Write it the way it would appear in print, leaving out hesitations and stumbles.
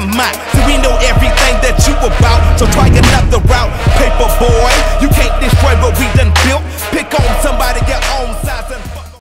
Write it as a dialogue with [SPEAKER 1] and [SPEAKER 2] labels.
[SPEAKER 1] I'm out. So we know everything that you about. So try another